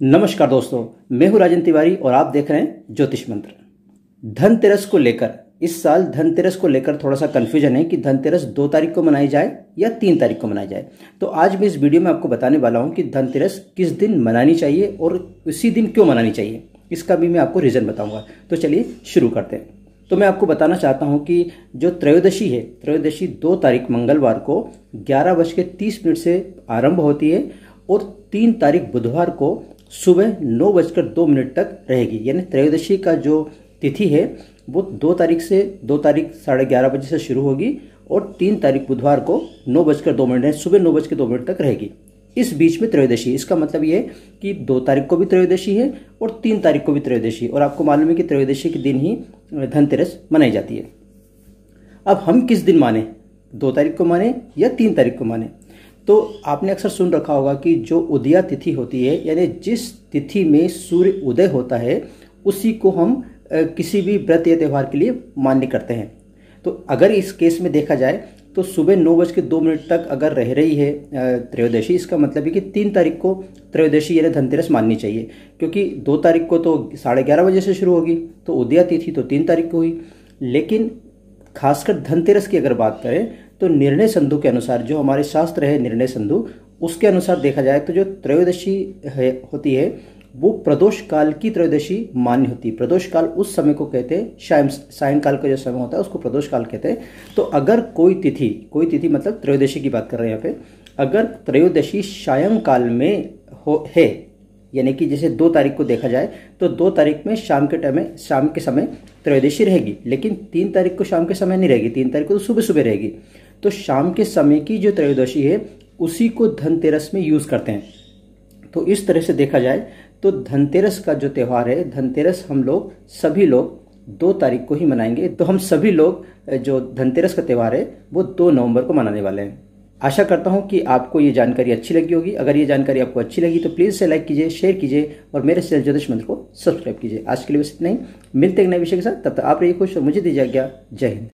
नमस्कार दोस्तों, मैं हूं राजन तिवारी और आप देख रहे हैं ज्योतिष मंत्र। धनतेरस को लेकर इस साल धनतेरस को लेकर थोड़ा सा कन्फ्यूजन है कि धनतेरस 2 तारीख को मनाई जाए या 3 तारीख को मनाई जाए। तो आज मैं इस वीडियो में आपको बताने वाला हूं कि धनतेरस किस दिन मनानी चाहिए और उसी दिन क्यों मनानी चाहिए, इसका भी मैं आपको रीज़न बताऊंगा। तो चलिए शुरू करते हैं। तो मैं आपको बताना चाहता हूं कि जो त्रयोदशी है, त्रयोदशी 2 तारीख मंगलवार को 11:30 से आरंभ होती है और 3 तारीख बुधवार को सुबह 9:02 तक रहेगी। यानी त्रयोदशी का जो तिथि है वो 2 तारीख 11:30 बजे से शुरू होगी और 3 तारीख बुधवार को 9:02 सुबह 9:02 तक रहेगी। इस बीच में त्रयोदशी, इसका मतलब ये है कि 2 तारीख को भी त्रयोदशी है और 3 तारीख को भी त्रयोदशी। और आपको मालूम है कि त्रयोदशी के दिन ही धनतेरस मनाई जाती है। अब हम किस दिन माने, 2 तारीख को माने या 3 तारीख को माने? तो आपने अक्सर सुन रखा होगा कि जो उदया तिथि होती है, यानी जिस तिथि में सूर्य उदय होता है उसी को हम किसी भी व्रत या त्यौहार के लिए मान्य करते हैं। तो अगर इस केस में देखा जाए तो सुबह 9:02 तक अगर रह रही है त्रयोदशी, इसका मतलब है कि 3 तारीख को त्रयोदशी यानी धनतेरस माननी चाहिए, क्योंकि 2 तारीख को तो 11:30 बजे से शुरू होगी, तो उदया तिथि तो 3 तारीख को हुई। लेकिन खासकर धनतेरस की अगर बात करें तो निर्णय संधु के अनुसार, जो हमारे शास्त्र है निर्णय संधु, उसके अनुसार देखा जाए तो जो त्रयोदशी होती है वो प्रदोष काल की त्रयोदशी मान्य होती है। प्रदोष काल उस समय को कहते हैं, सायंकाल का जो समय होता है उसको प्रदोष काल कहते हैं। तो अगर कोई तिथि मतलब त्रयोदशी की बात कर रहे हैं यहाँ पे, अगर त्रयोदशी सायंकाल में है, यानी कि जैसे 2 तारीख को देखा जाए तो 2 तारीख में शाम के समय त्रयोदशी रहेगी, लेकिन 3 तारीख को शाम के समय नहीं रहेगी, 3 तारीख को तो सुबह सुबह रहेगी। तो शाम के समय की जो त्रयोदशी है उसी को धनतेरस में यूज करते हैं। तो इस तरह से देखा जाए तो धनतेरस का जो त्यौहार है, धनतेरस हम लोग सभी लोग 2 तारीख को ही मनाएंगे। तो हम सभी लोग जो धनतेरस का त्यौहार है वो 2 नवंबर को मनाने वाले हैं। आशा करता हूं कि आपको ये जानकारी अच्छी लगी होगी। अगर ये जानकारी आपको अच्छी लगी तो प्लीज़ से लाइक कीजिए, शेयर कीजिए और मेरे चैनल ज्योतिष मंत्र को सब्सक्राइब कीजिए। आज के लिए बस इतना ही, मिलते हैं एक नए विषय के साथ। तब तक आप रहिए खुश और मुझे दीजिए आज्ञा। जय हिंद।